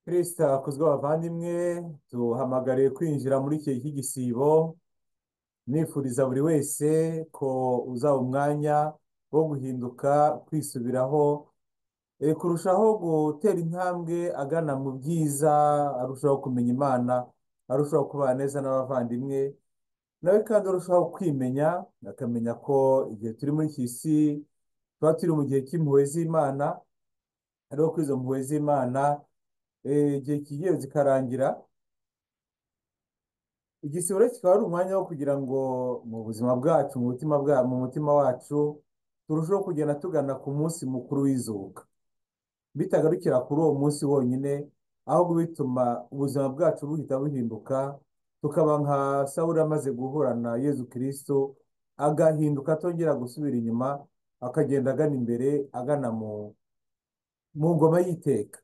Kristo akuzwe abavandimwe duhamagariye kwinjira muri iki cy'igisibo nifuriza buri wese ko uzaba umwanya wo guhinduka kwisubiraho kurushaho gutera intambwe agana mu byiza arushaho kumenya Imana arushaho kubana neza n'abavandimwe nawe kandi arushaho kwimenya akamenya ko igihe turi muri iki si tuba turi mu gihe cy'impuhwe z'Imana ariho kuri izo mpuhwe z'Imana igihe kigiye zikarangira igisibore kikaba ari umwanya wo kugira ngo mu buzima bwacu mu mutima wacu turusheho kugenda tugana ku munsi mukuru w'izuka bitagarukira kuri uwo munsi wonyine ahubwo bituma ubuzima bwacu buhita buhinduka tukaba nka Sawuli amaze guhura na Yezu Kristo agahinduka atongera gusubira inyuma akagenda agana imbere agana mu ngoma y'iteka.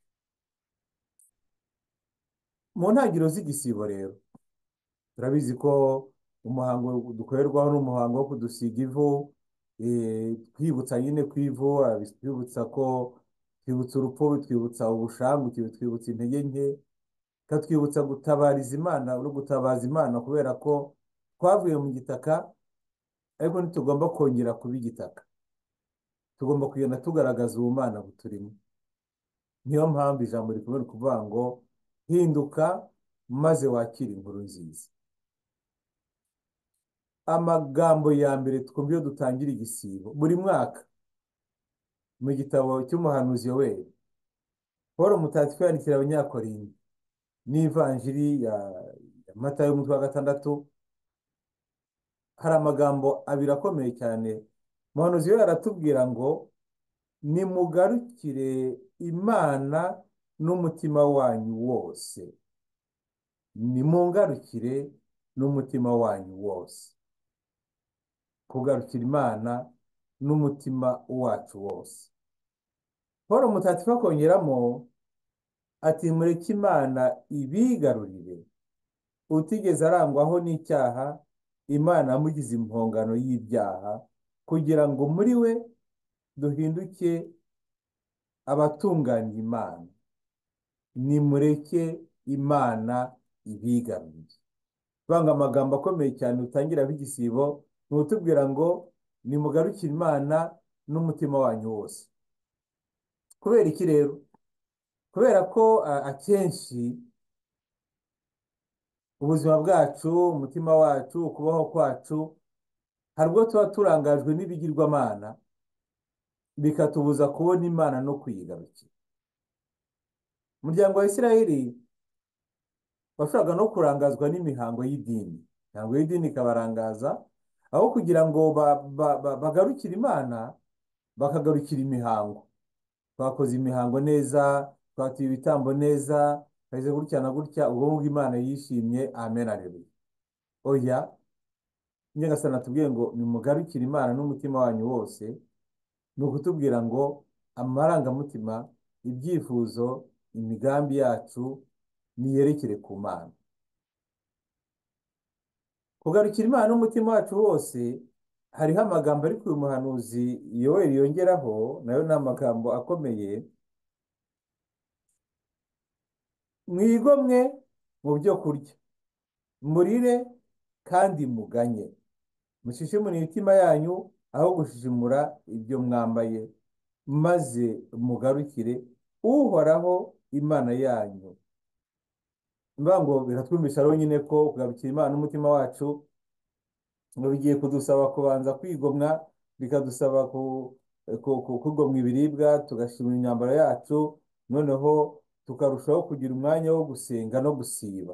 Mu ntangiriro z'igisibo rero turabizi ko umuhango dukorerwaho n'umuhango wo kudusiga ivu twibutsa nyine ku ivu twibutsa ko twibutsa urupfu bitwibutsa ubushangu bitwibutsa intege nke katwibutsa gutabariza Imana no gutabaza Imana kubera ko twavuye mu gitaka ariko ntitugomba kongera kuba igitaka tugomba kugenda tugaragaza ubumana buturimo. Niyo mpamvu ijambo rikomeye kuvuga ngo hinduka maze wakire inkuru nziza. Amagambo ya mbere twumva iyo dutangira igisibo buri mwaka mu gitabo cy'umuhanuzi Yoweli Paul mutagatifu yandikira abanyakorinto n'ivanjiri ya Matayo y'umutwe wa 6 hari amagambo abiri akomeye cyane. Umuhanuzi we aratubwira ngo nimugarukire Imana n'umutima wanyu wose, nimungarukire n'umutima wanyu wose. Kugarukira Imana n'umutima wacu wose. Paul mutagatifu akongeramo ati mureke Imana ibigarurire, utigeze arangwaho n'icyaha Imana yamugize impongano y'ibyaha kugira ngo muri we duhinduke abatunganya Imana. Nimureke Imana ibigarurire. Banga amagambo akomeye cyane utangira b'igisibo n'utubwira ngo nimugarukire Imana n'umutima wanyu wose. Kubera iki rero? Kubera ko akenshi ubuzima bwacu, umutima wacu, ukubaho kwacu hari ubwo tuba turangajwe n'ibigirwamana bikatubuza kubona Imana no kuyigarukira. Umuryango wa Isiraheli washoboraga no kurangazwa n'imihango y'idini. Imihango y'idini ikabarangaza aho kugira ngo bagarukire Imana bakagarukira imihango. Twakoze imihango neza, twatuye ibitambo neza, twaheze gutya na gutya, ubwo ngubwo Imana yishimye, amen aleluya. Oya, Nyagasani atubwiye ngo nimugarukire Imana n'umutima wanyu wose, ni ukutubwira ngo amarangamutima, ibyifuzo, imigambi yacu niyerekere ku Mana. Kugarukira Imana n'umutima wacu wose hariho amagambo ari ku muhanuzi Yoweli yongeraho, nayo ni amagambo akomeye. Mwigomwe mu byo kurya, murire kandi muganye, mushishimure imitima yanyu aho gushishimura ibyo mwambaye, maze mugarukire Uhoraho Imana yanyu. Ngo biratwumvisha rero nyine ko kugarukira Imana n'umutima wacu ngo bigiye kudusaba kubanza kwigomwa, bikadusaba kugomwa ibiribwa, tugashimira imyambaro yacu, noneho tukarushaho kugira umwanya wo gusenga no gusiba.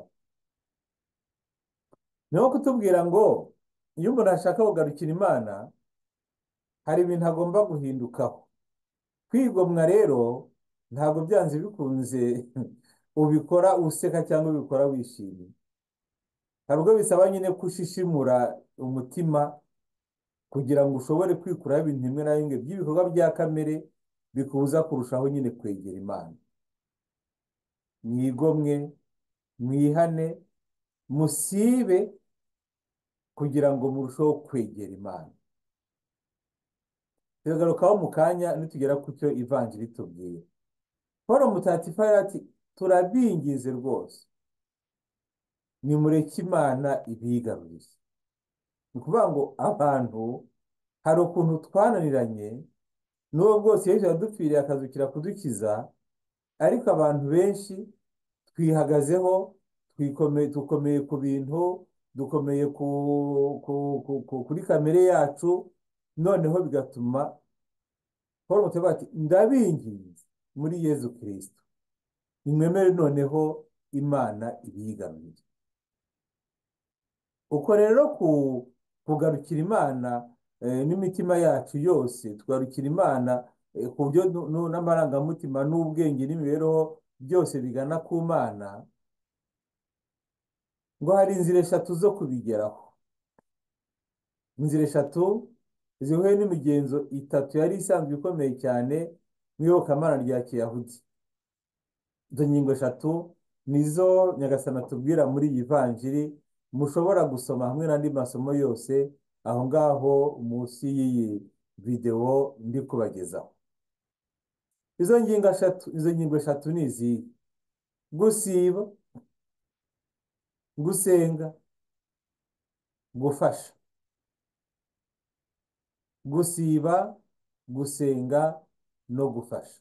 Niho kutubwira ngo iyo umuntu ashaka kugarukira Imana hari ibintu agomba guhindukaho. Kwigomwa rero ntabwo byanze bikunze ubikora useka cyangwa ubikora wishimye. Ntabwo bisaba nyine gushishimura umutima kugira ngo ushobore kwikuraho ibintu bimwe na bimwe by'ibikorwa bya kamere bikubuza kurushaho nyine kwegera Imana. Mwigomwe, mwihane, musibe kugira ngo murusheho kwegera Imana. Turagarukaho mu kanya nitugera ku cyo ivanjiri itubwiye. Paul mutagatifu ati turabingize rwose, nimureke Imana ibigarurize. Ni ukuvuga ngo abantu hari ukuntu twananiranye, n'uwo bwose Yesu yadupfiriye akazukira kudukiza, ariko abantu benshi twihagazeho, dukomeye ku bintu, dukomeye kuri kamere yacu, noneho bigatuma Paul muteba ati ndabinginze muri Yesu Kristo, nimwemere noneho Imana ibigarurize. Uko rero kugarukira Imana n'imitima yacu yose, tugarukira Imana ku buryo n'amarangamutima n'ubwenge n'imibereho byose bigana ku Mana, ngo hari inzira eshatu zo kubigeraho. Inzira eshatu zihuye n'imigenzo itatu yari isanzwe ikomeye cyane mu iyobokamana rya Kiyahudi. Izo ngingo eshatu nizo Nyagasani atubwira muri iyi vanjiri, mushobora gusoma hamwe n'andi masomo yose aho ngaho munsi y'iyi videwo ndi kubagezaho. Izo ngingo eshatu ni izi: gusiba, gusenga, gufasha. Gusiba, gusenga no gufasha.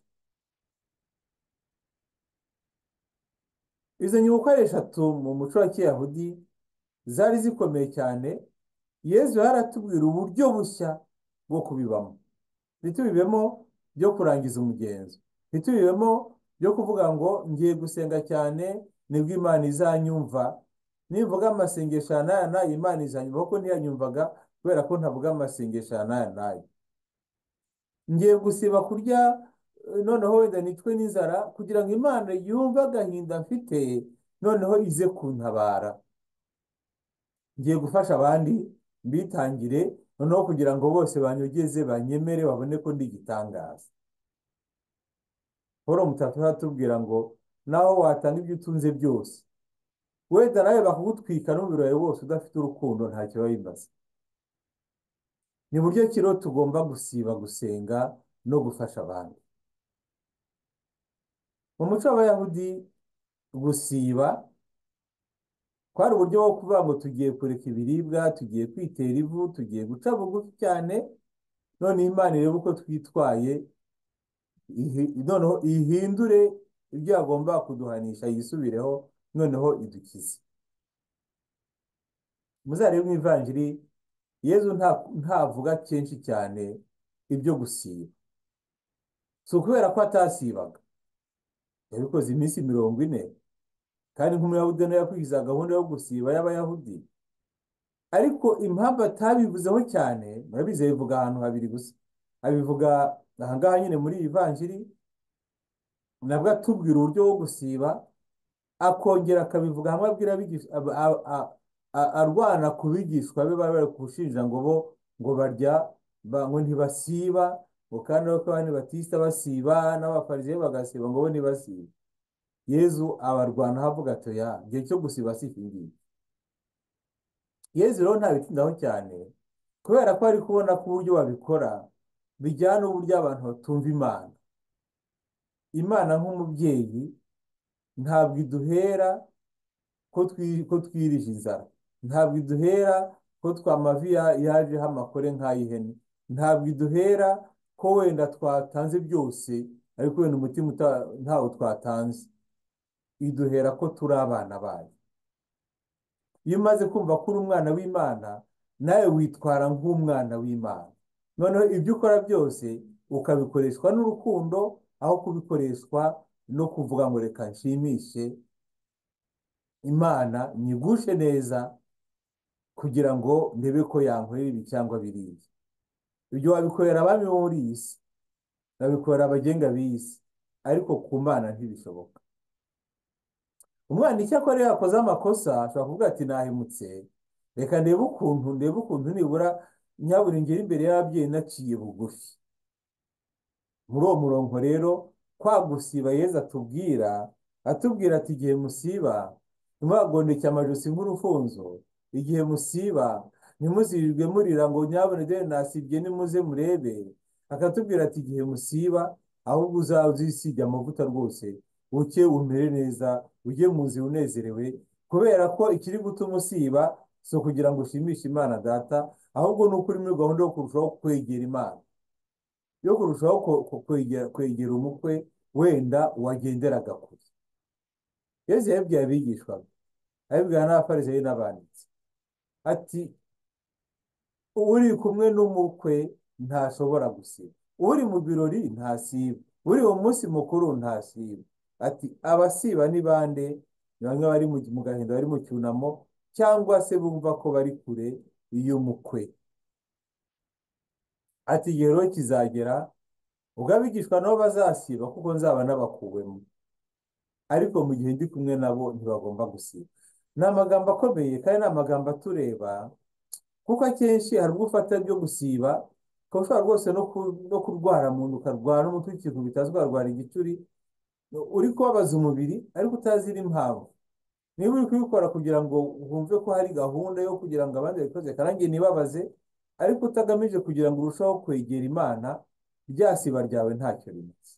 Izo ngingo uko ari eshatu mu muco wa Kiyahudi zari zikomeye cyane. Yesu yaratubwira uburyo bushya bwo kubibamo. Ntitubibemo byo kurangiza umugenzo, ntitubibemo byo kuvuga ngo ngiye gusenga cyane nibwo Imana izanyumva, nivuga amasengesho aya n'aya n'aya Imana izanyumva, kuko ntiyanyumvaga kubera ko ntavuga amasengesho aya n'aya n'aya. Ngiye gusiba kurya noneho wenda nicwe n'inzara kugira ngo Imana yumve agahinda mfite, noneho ize kuntabara. Ngiye gufasha abandi mbitangire, noneho kugira ngo bose banyogeze, banyemere, babone ko ndi igitangaza. Paul mutatu atubwira ngo naho watanga ibyo utunze byose, wenda nawe bakagutwika n'umubiri wawe wose, udafite urukundo ntacyo biba bimaze. Ni buryo ki rero tugomba gusiba, gusenga no gufasha abandi. Mu muco w'Abayahudi, gusiba kwari uburyo bwo kuvuga ngo tugiye kureka ibiribwa, tugiye kwitera ivu, tugiye guca bugufi cyane, none Imana irebe uko twitwaye, noneho ihindure ibyo yagomba kuduhanisha, yisubireho, noneho idukize. Muzarebe mu ivanjiri, Yesu ntavuga kenshi cyane ibyo gusiba. Si ukubera ko atasibaga, yabikoze iminsi 40, kandi nk'Umuyahudi nawe yakurikiza gahunda yo gusiba y'Abayahudi. Ariko impamvu atabivuzeho cyane, murabizi bivuga ahantu habiri gusa. Abivuga ahangaha nyine muri iyi vanjiri, nabwo atubwira uburyo bwo gusiba, akongera akabivuga hamwe abwira arwana ku bigishwa be bari bari kushinja ngo bo ngo barya ngo ntibasiba, ngo kandi ko abandi batista basiba n'abafarisayo bagasiba ngo bo ntibasiba. Yesu abarwana havuga ati ya igihe cyo gusiba si iki ngiki. Yesu rero ntabitindaho cyane, kubera ko ari kubona ko uburyo babikora bijyana n'uburyo abantu batumva Imana. Imana nk'umubyeyi ntabwo iduhera ko twirije inzara, ntabwo iduhera ko twamavi yajeho amakore nk'ay'ihene, ntabwo iduhera ko wenda twatanze byose ariko wenda umutima ntawo twatanze. Iduhera ko turi abana bayo. Iyo umaze kumva ko uri umwana w'Imana, nawe witwara nk'umwana w'Imana, noneho ibyo ukora byose ukabikoreshwa n'urukundo, aho kubikoreshwa no kuvuga ngo reka nshimishe Imana, nyigushe neza kugira ngo ndebe ko yankorera ibi cyangwa biriya. Ibyo wabikorera abami bo muri iyi si, babikorera abagenga b'iyi si, ariko ku Mana ntibishoboka. Umwana icyakora iyo yakoze amakosa ashobora kuvuga ati nahemutse, reka ndebe ukuntu nibura nyabura ngera imbere y'ababyeyi naciye bugufi. Muri uwo murongo rero, kwa gusiba Yesu atubwira ati igihe musiba ntimwagondeke amajosi nk'urufunzo, igihe musiba ntimuzirirwe murira ngo nyabune dore nasibye nimuze murebe. Akatubwira ati igihe musiba ahubwo uzisige amavuta rwose, uke umere neza, ujye mu nzira unezerewe, kubera ko ikiri gutuma usiba si ukugira ngo ushimishe Imana Data, ahubwo ni uko uri muri gahunda yo kurushaho kwegera Imana, yo kurushaho kwegera umukwe wenda wagenderaga kure. Yesu yabibwiye abigishwa be, abibwira n'abafarisayo n'abanditsi, ati uri kumwe n'umukwe ntashobora gusiba, uri mu birori ntasiba, uri mu munsi mukuru ntasiba. Ati abasiba ni bande? Ni bamwe bari mu gahinda, bari mu cyunamo, cyangwa se bumva ko bari kure y'umukwe. Ati igihe rero kizagera ubwo abigishwa nabo bazasiba, kuko nzaba nabakuwemo, ariko mu gihe ndi kumwe nabo ntibagomba gusiba. Ni amagambo akomeye kandi ni amagambo atureba, kuko akenshi hari ubwo ufata byo gusiba ukaba ushobora rwose no kurwara mu nda, ukarwara n'umutwe ukikubita, ukarwara igicuri, uri kubabaza umubiri ariko utazi impamvu. Niba uri kubikora kugira ngo wumve ko hari gahunda yo kugira ngo abandi babikoze karangiye nibabaze, ariko utagamije kugira ngo urusheho kwegera Imana, rya siba ryawe ntacyo rimaze.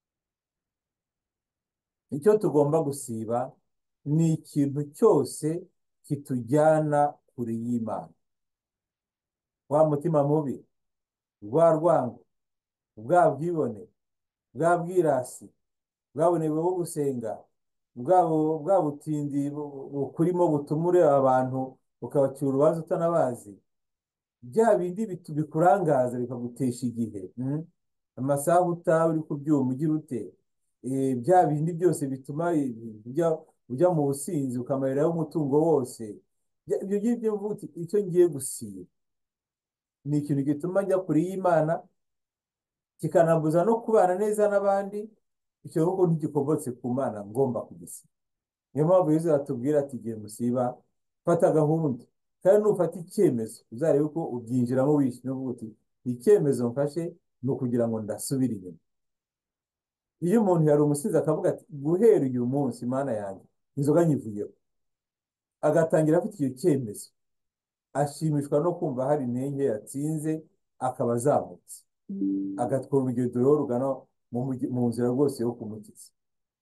Icyo tugomba gusiba ni ikintu cyose kitujyana kure y'Imana. Wa mutima mubi, rwa rwango, bwa bwibone, bwa bwirasi, bwa bunebwe bwo gusenga, bwa butindi bukurimo butuma ureba abantu ukabacira urubanza utanabazi, bya bindi bikurangaza bikagutesha igihe, amasaha utaha uri kubyuma ugira ute, bya bindi byose bituma ujya mu businzi ukamariraho umutungo wose. Ibyo ngibyo mvuga uti icyo ngiye gusiba ni ikintu gituma njya kure y'Imana, kikanambuza no kubana neza n'abandi. Icyo ahubwo ntigikomotse ku Mana, ngomba kugisiba. Niyo mpamvu Yesu atubwira ati igihe musiba fata gahunda, kandi nufata icyemezo uzarebe ko ubyinjiramo wishimye, uvuga uti icyemezo mfashe ni ukugira ngo ndasubire inyuma. Iyo umuntu yari umusinzi akavuga ati guhera uyu munsi Mana yanjye inzoga nyivuyeho, agatangira afite icyo cyemezo, ashimishwa no kumva hari intenge yatsinze, akaba azamutse, agatwara urugendo rugana mu nzira rwose yo kumukiza.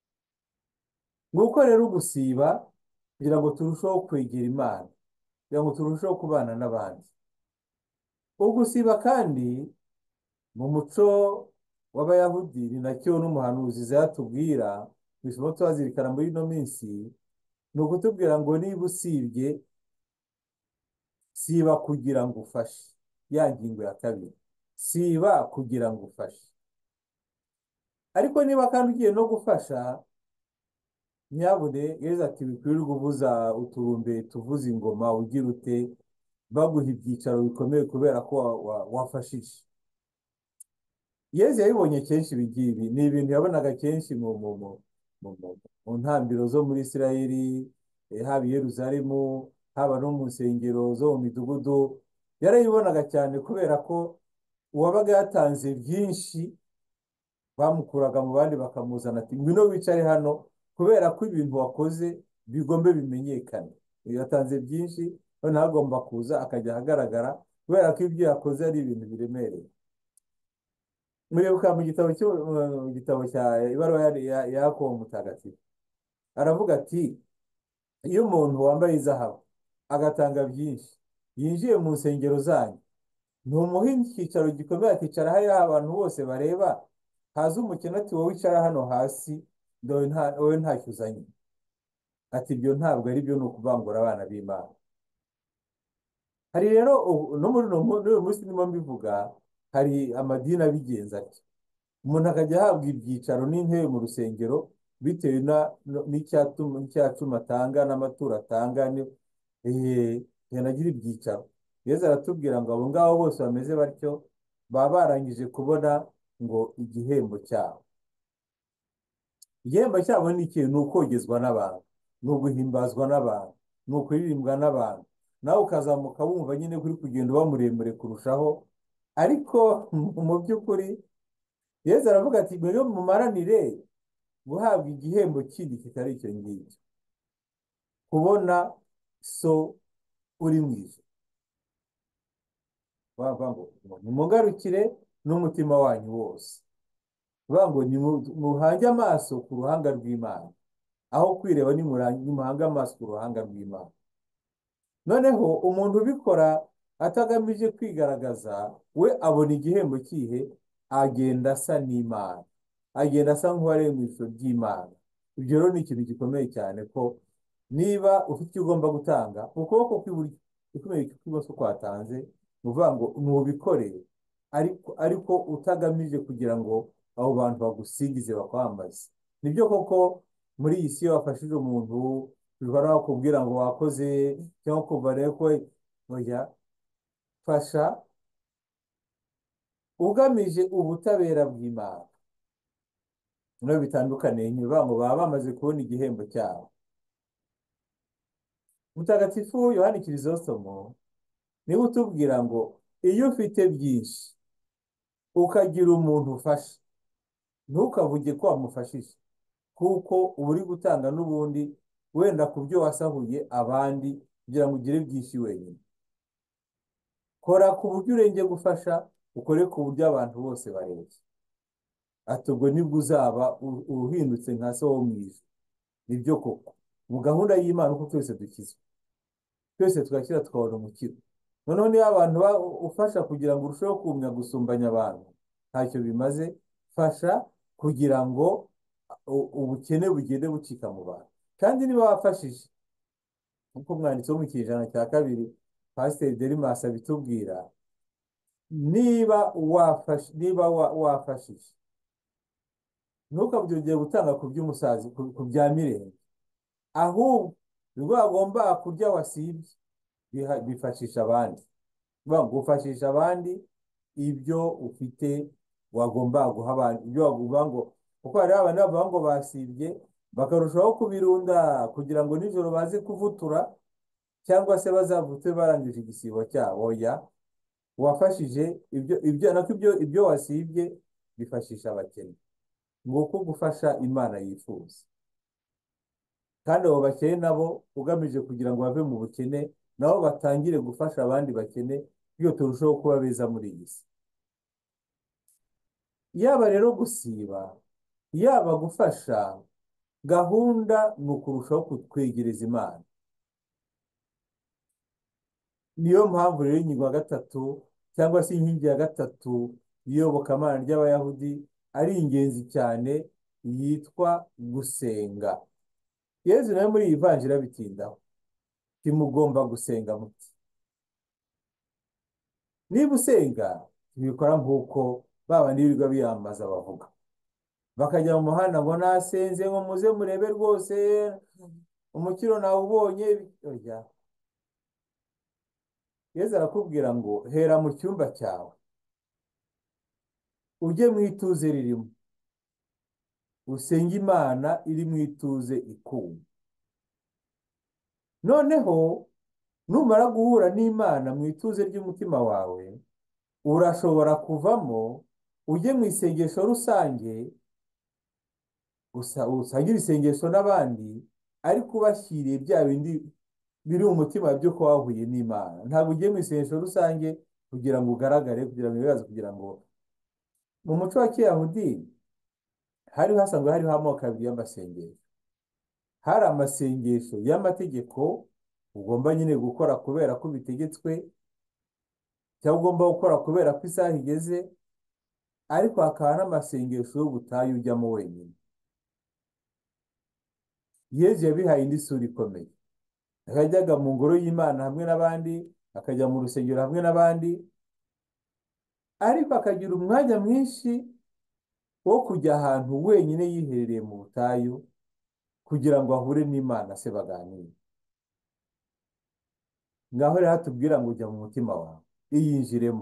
Nuko rero gusiba kugira ngo turusheho kwegera Imana, kugira ngo turusheho kubana n'abandi. Ugusiba kandi mu muco w'Abayahudi ni nacyo n'umuhanuzi yatubwira mu isomo twazirikana muri ino minsi, ni ukutubwira ngo niba usibye, siba kugira ngo ufashe. Ya ngingo ya kabiri, siba kugira ngo ufashe. Ariko niba kandi ugiye no gufasha, nyabune Yesu ati wikwirirwa uvuza uturumbe tuvuza ingoma ugira ute, baguha ibyicaro bikomeye kubera ko wafashije. Yesu yabibonye kenshi ibigibi, ni ibintu yabonaga kenshi mu ntambiro zo muri Isirayeli, haba i Yeruzalemu, haba no mu nsengero zo mu midugudu. Yarayibonaga cyane kubera ko uwabaga yatanze byinshi bamukuraga mu bandi bakamuzana, ati ngwino wicare hano, kubera ko ibintu wakoze bigombe bimenyekane. Yatanze byinshi, noneho agomba kuza akajya ahagaragara, kubera ko ibyo yakoze ari ibintu biremereye. Muribuka mu gitabo cya ibaruwa ya Yakobo mutagatifu, aravuga ati iyo umuntu wambaye izahabu agatanga byinshi yinjiye mu nsengero zanyu, ntumuhe icyicaro gikomeye akicara hariya abantu bose bareba, haza umukene ati wowe wicara hano hasi, wowe ntacyo uzanye. Ati ibyo ntabwo ari byo, ni ukuvangura abana b'Imana. Hari rero no muri uyu munsi ndimo mbivuga, hari amadini abigenza atyo, umuntu akajya ahabwa ibyicaro n'intebe mu rusengero bitewe n'icyacumi atanga n'amaturo atanga, yanagira ibyicaro. Yesu aratubwira ngo abo ngabo bose bameze batyo baba barangije kubona ngo igihembo cyabo. Igihembo cyabo ni ikintu, ni ukogezwa n'abantu, ni uguhimbazwa n'abantu, ni ukuririmbwa n'abantu, nawe ukazamuka wumva nyine kuri kugenda uba muremure kurushaho. Ariko mu by'ukuri Yesu aravuga ati mwebwe mumaranire guhabwa igihembo kindi kitari icyo ngicyo, kubona so uri mu ijuru. Bavuga ngo nimungarukire n'umutima wanyu wose. Bavuga ngo muhange amaso ku ruhanga rw'Imana, aho kwireba nimuhange amaso ku ruhanga rw'Imana. Noneho umuntu ubikora atagamije kwigaragaza, we abona igihembo kihe? Agenda asa n'Imana, agenda asa nk'uwaremwe mu ishusho ry'Imana. Ibyo rero ni ikintu gikomeye cyane, ko niba ufite icyo ugomba gutanga, ukuboko kw'iburyo ukomeye kw'ibumoso kwatanze, ni ukuvuga ngo ntubikore ariko utagamije kugira ngo abo bantu bagusingize bakwambaze. Nibyo koko muri iyi si iyo wafashije umuntu bihoraho kubwira ngo wakoze, cyangwa kumva rero ko oya, fasha ugamije ubutabera bw'Imana. Niho bitandukaniye, ni ukuvuga ngo baba bamaze kubona igihembo cyabo. Mutagatifu Yohani Isomo niwe utubwira ngo iyo ufite byinshi ukagira umuntu ufasha, ntukavuge ko wamufashije, kuko uba uri gutanga n'ubundi wenda ku byo wasahuye abandi kugira ngo ugire byinshi wenyine. Kora ku buryo urenge gufasha, ukore ku buryo abantu bose barebye. Ati ubwo nibwo uzaba uhindutse nka so wo mu ijuru. Nibyo koko mu gahunda y'Imana uko twese dukizwa, twese tugakira tukabona umukiro. Noneho niba abantu ufasha kugira ngo urusheho kumenya gusumbanya abantu, ntacyo bimaze. Fasha kugira ngo ubukene bugende bucika mu bantu. Kandi niba wafashije, nk'uko umwanditsi wo mu kinyejana cya kabiri Pasiteri Derimasi abitubwira, niba wafashije, ntukabyongere gutanga ku by'umusazi, ku bya mirenge, ahubwo nibwo wagomba kurya wasibye, bifashisha abandi. Gufashisha abandi ibyo ufite wagomba guha abandi, ibyo wavuga ngo, kuko hari abandi bavuga ngo basibye bakarushaho kubirunda kugira ngo nijoro baze kuvutura, cyangwa se bazavutse barangije igisibo cyabo. Oya, wafashije ibyo wasibye bifashisha abakene. Nguko gufasha Imana yifuza. Kandi abo bakene nabo ugamije kugira ngo bave mu bukene, nabo batangire gufasha abandi bakene, iyo turushaho kuba beza muri iyi si. Yaba rero gusiba, yaba gufasha, gahunda ni ukurushaho kutwegereza Imana. Niyo mpamvu rero ingingo ya gatatu, cyangwa se inkingi ya gatatu y'iyobokamana ry'Abayahudi ari ingenzi cyane, yitwa gusenga. Yezu nawe muri iyi vanjiri abitindaho, timugomba gusenga muti. Niba usenga, tubikora nk'uko babandi birirwa biyambaza bavuga, bakajya mu muhanda ngo nasenze, ngo muze murebe rwose umukiro nawubonye. Oya, Yezu arakubwira ngo hera mu cyumba cyawe, ujye mu ituze ririmo, usenge Imana iri mu ituze ikumva. Noneho numara guhura n'Imana mu ituze ry'umutima wawe, urashobora kuvamo ujye mu isengesho rusange, usangire isengesho n'abandi, ariko ubashyiriye bya bindi biri mu mutima byo ko wahuye n'Imana. Ntabwo ugiye mu isengesho rusange kugira ngo ugaragare, kugira ngo ibibazo, kugira ngo mu muco wa Kiyahudi hari hasanzwe hariho amoko abiri y'amasengesho. Hari amasengesho y'amategeko ugomba nyine gukora kubera ko bitegetswe, cyangwa ugomba gukora kubera ko isaha igeze, ariko hakaba n'amasengesho y'ubutayu ujyamo wenyine. Yezu yabihaye indi sura ikomeye. Akajyaga mu ngoro y'Imana hamwe n'abandi, akajya mu rusengero hamwe n'abandi, ariko akagira umwanya mwinshi wo kujya ahantu wenyine yiherereye mu butayu kugira ngo ahure n'Imana se baganire. Ngaho rero hatubwira ngo ujya mu mutima wawe, iyinjiremo.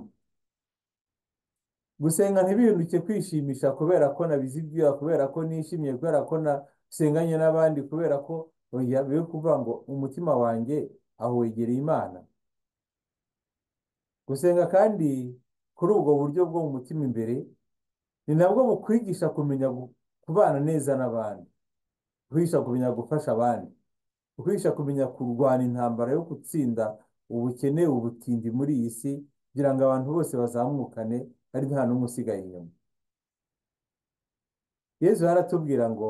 Gusenga ntibihinduke kwishimisha kubera ko nabize ibyuya, kubera ko nishimye, kubera ko nasenganye n'abandi, kubera ko oya, bibe kuvuga ngo umutima wanjye aho wegereye Imana. Gusenga kandi kuri ubwo buryo bwo mu mutima imbere, ni nabwo bukwigisha kumenya kubana neza n'abandi, bukwigisha kumenya gufasha abandi, bukwigisha kumenya kurwana intambara yo gutsinda ubukene, ubutindi muri iyi si, kugira ngo abantu bose bazamukane, ari nta n'umwe usigaye inyuma. Yezu aratubwira ngo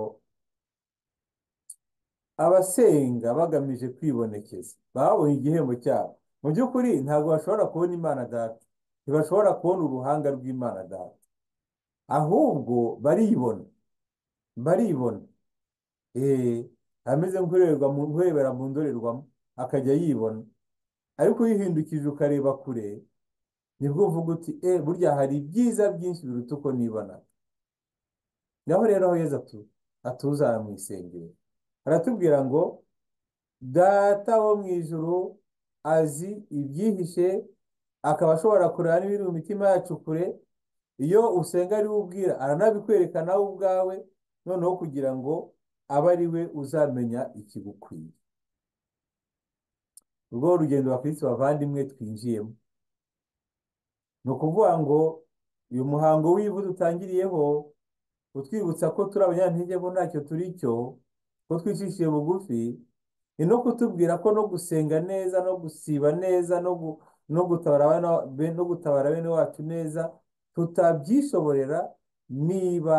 abasenga bagamije kwibonekeza babonye igihembo cyabo. Mu by'ukuri ntabwo bashobora kubona Imana Data, ntibashobora kubona uruhanga rw'Imana Data, ahubwo baribona ameze nk'urebera mu ndorerwamo akajya yibona, ariko uyihindukije ukareba kure nibwo uvuga uti burya hari ibyiza byinshi biruta uko nibona. Naho rero aho Yezu atuzana mu isengero aratubwira ngo Data wo mu ijuru azi ibyihishe, akaba ashobora kureba n'ibiri mu mitima yacu kure. Iyo usenga ari we ubwira aranabikwereka nawe ubwawe, noneho kugira ngo abe ari we uzamenya ikigukwiye. Urwo urugendo bakristo bavandimwe twinjiyemo, ni ukuvuga ngo uyu muhango w'ivu dutangiriyeho utwibutsa ko turi abanyantege ko ntacyo turi cyo, ko twicishiye bugufi, ni no kutubwira ko no gusenga neza, no gusiba neza, no gutabara bene wacu neza tutabyishoborera niba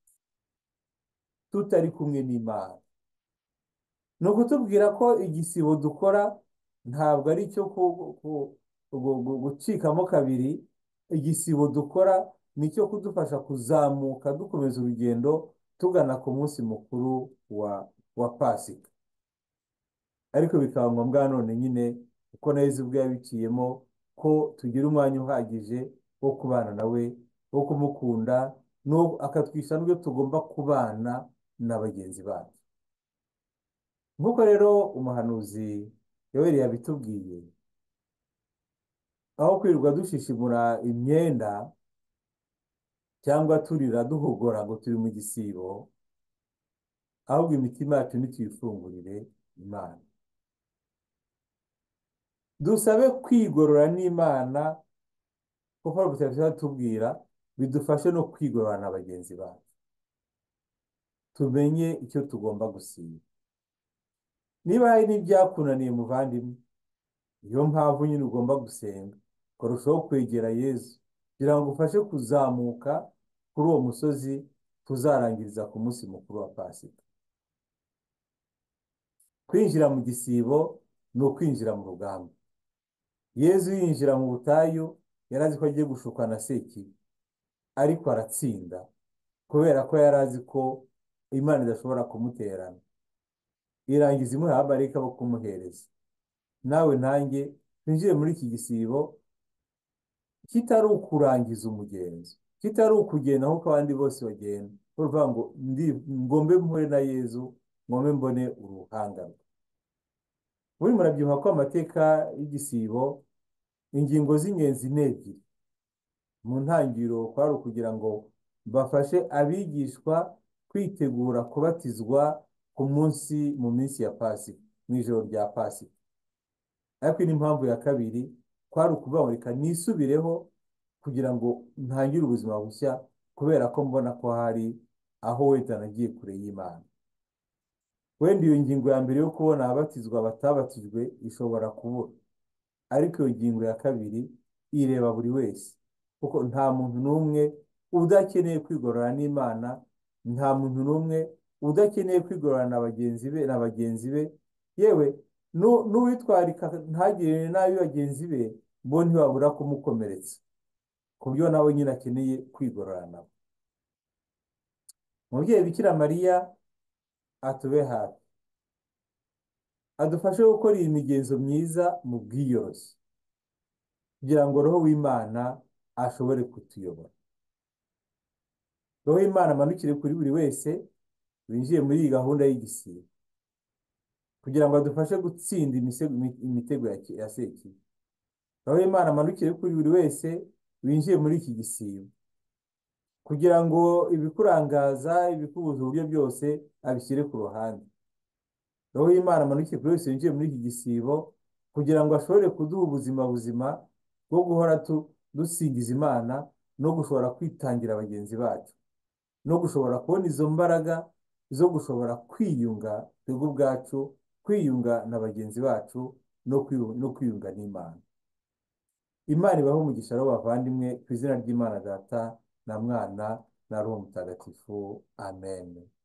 tutari kumwe n'Imana. Ni ukutubwira ko igisibo dukora ntabwo ari icyo gucikamo kabiri. Igisibo dukora ni icyo kudufasha kuzamuka dukomeza urugendo tugana ku munsi mukuru wa Pasika. Ariko bikaba ngombwa none nyine uko na Yezu ubwo yabiciyemo ko tugira umwanya uhagije wo kubana nawe, wo kumukunda, akatwisha n'ubwo tugomba kubana na bagenzi bacu. Nk'uko rero umuhanuzi Yoweli yabitubwiye, aho kwirirwa dushishimura imyenda cyangwa turira duhogora ngo turi mu gisibo, ahubwo imitima yacu nituyifungurire Imana, dusabe kwigorora n'Imana, kuko tubwira bidufashe no kwigorora na bagenzi bacu, tumenye icyo tugomba gusiba. Niba hari n'ibyakunaniye muvandimwe, niyo mpamvu nyine ugomba gusenga ukarushaho kwegera Yezu kugira ngo ufashe kuzamuka kuri uwo musozi tuzarangiriza ku munsi mukuru wa Pasika. Kwinjira mu gisibo ni ukwinjira mu rugamba. Yezu yinjira mu butayu yari azi ko agiye gushukwa na Sekibi, ariko aratsinda kubera ko yari azi ko Imana idashobora kumuterana, irangiza imuha abamarayika bo kumuhereza. Nawe nanjye twinjire muri iki gisibo kitari ukurangiza umugenzo, kitari ukugenda nk'uko abandi bose bagenda, uvuga ngo ngombe mpure na Yezu, ngombe mbone uruhanga rwe. Muri murabyumva ko amateka y'igisibo ingingo z'ingenzi n'ebyiri. Mu ntangiriro kwari ukugira ngo bafashe abigishwa kwitegura kubatizwa mu minsi ya Pasika, mu ijoro rya Pasika. Ariko n'impamvu ya kabiri kwari ukuvuga ngo reka nisubireho kugira ngo ntangire ubuzima bushya, kubera ko mbona ko hari aho wenda nagiye kure y'Imana. Wenda iyo ngingo ya mbere yo kubona ababatizwa batabatijwe ishobora kubura, ariko iyo ngingo ya kabiri ireba buri wese, kuko nta muntu n'umwe udakeneye kwigorora n'Imana, nta muntu n'umwe udakeneye kwigorora na bagenzi be, yewe n'uwitwarika ntagirire nabi bagenzi be, bo ntibabura kumukomeretsa, ku buryo nawe nyine akeneye kwigorora nabo. Umubyeyi Bikira Mariya atube hafi, adufashe gukora iyi migenzo myiza mu bwiyoroshye, kugira ngo Roho w'Imana ashobore kutuyobora. Roho w'Imana amanukire kuri buri wese winjiye muri iyi gahunda y'igisibo, kugira ngo adufashe gutsinda imitego ya Sekibi. Roho w'Imana amanukire kuri buri wese winjiye muri iki gisibo, kugira ngo ibikurangaza, ibikubuza uburyo byose abishyire ku ruhande. Roho w'Imana amanukire kuri wese winjiye muri iki gisibo, kugira ngo ashobore kuduha ubuzima buzima bwo guhora dusingiza Imana, no gushobora kwitangira bagenzi bacu, no gushobora kubona izo mbaraga zo gushobora kwiyunga twebwe ubwacu, kwiyunga na bagenzi bacu, no kwiyunga n'Imana. Imana ibahe umugisha rero bavandimwe, ku izina ry'Imana Data na Mwana na Roho Mutagatifu. Amen.